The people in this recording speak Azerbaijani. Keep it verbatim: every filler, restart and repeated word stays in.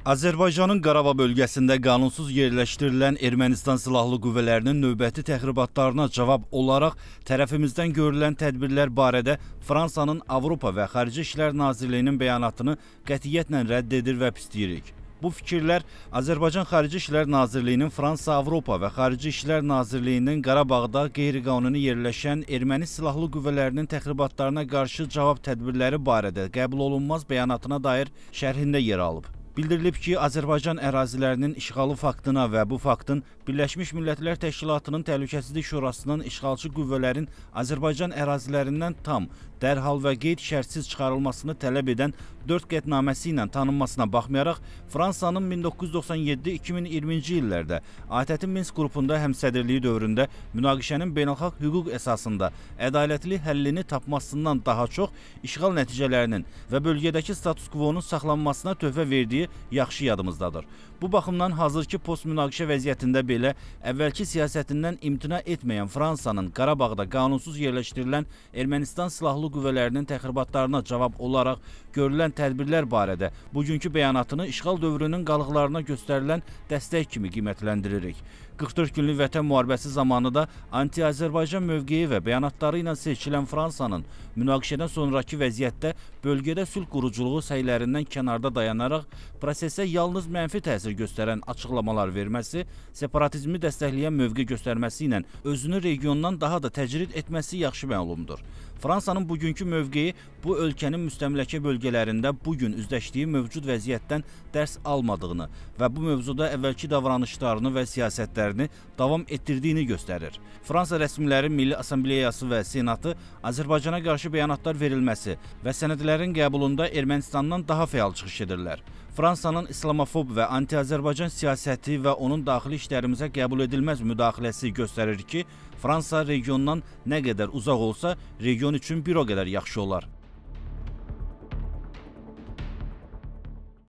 Azərbaycanın Qarabağ bölgəsində qanunsuz yerləşdirilən Ermənistan silahlı qüvvələrinin növbəti təxribatlarına cavab olaraq tərəfimizdən görülən tədbirlər barədə Fransanın Avropa və Xarici İşlər Nazirliyinin bəyanatını qətiyyətlə rədd edir və pisləyirik. Bu fikirlər Azərbaycan Xarici İşlər Nazirliyinin Fransa, Avropa və Xarici İşlər Nazirliyinin Qarabağda qeyri-qanuni yerləşən erməni silahlı qüvvələrinin təxribatlarına qarşı cavab tədbirləri barədə qəbul olunmaz bəyanatına dair şərhində yer alıb. Bildirilib ki, Azərbaycan ərazilərinin işğalı faktına və bu faktın Birləşmiş Millətlər Təşkilatının Təhlükəsizlik Şurasının işğalçı qüvvələrin Azərbaycan ərazilərindən tam, dərhal və qeyd-şərtsiz çıxarılmasını tələb edən dörd qətnaməsi ilə tanınmasına baxmayaraq, Fransanın min doqquz yüz doxsan yeddi iki min iyirminci illərdə A T T Minsk qrupunda həmsədrliyi dövründə münaqişənin beynəlxalq hüquq əsasında ədalətli həllini tapmasından daha çox işğal nəticələrinin və bölgədəki status quo-nun saxlanmasına töhfə verdiyi yaxşı yadımızdadır. Bu baxımdan hazırki post-münaqişə vəziyyətində belə əvvəlki siyasətindən imtina etməyən Fransanın Qarabağda qanunsuz yerləşdirilən Ermənistan silahlı qüvvələrinin təxribatlarına cavab olaraq görülən tədbirlər barədə bugünkü bəyanatını işğal dövrünün qalıqlarına göstərilən dəstək kimi qiymətləndiririk. qırx dörd günlük vətən müharibəsi zamanı da anti-Azərbaycan mövqeyi və bəyanatları ilə seçilən Fransanın münaqişədən sonraki vəziyyətdə bölgədə sülh quruculuğu səylərindən kənarda dayanaraq prosesə yalnız mənfi təsir göstərən açıqlamalar verməsi, separatizmi dəstəkləyən mövqe göstərməsi ilə özünü regiondan daha da təcrid etməsi yaxşı məlumdur. Fransanın bugünkü mövqeyi bu ölkənin müstəmləkə bölgələrində bugün üzləşdiyi mövcud vəziyyətdən dərs almadığını və bu mövzuda əvvəlki davranışlarını və siyasətlərini davam etdirdiyini göstərir. Fransa rəsmiləri Milli Assambleyası və Senatı Azərbaycana qarşı bəyanatlar verilməsi və sənədlərin qəbulunda Ermənistandan daha fəal çıxış edirlər. Fransanın islamofob və anti-Azərbaycan siyasəti və onun daxili işlərimizə qəbul edilməz müdaxiləsi göstərir ki, Fransa regiondan nə qədər uzaq olsa, region üçün bir o qədər yaxşı olar.